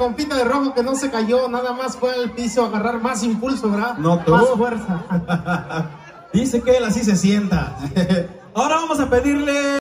compita de rojo que no se cayó, nada más fue al piso a agarrar más impulso, ¿verdad? No, tú. Más fuerza. Dice que él así se sienta. Ahora vamos a pedirle...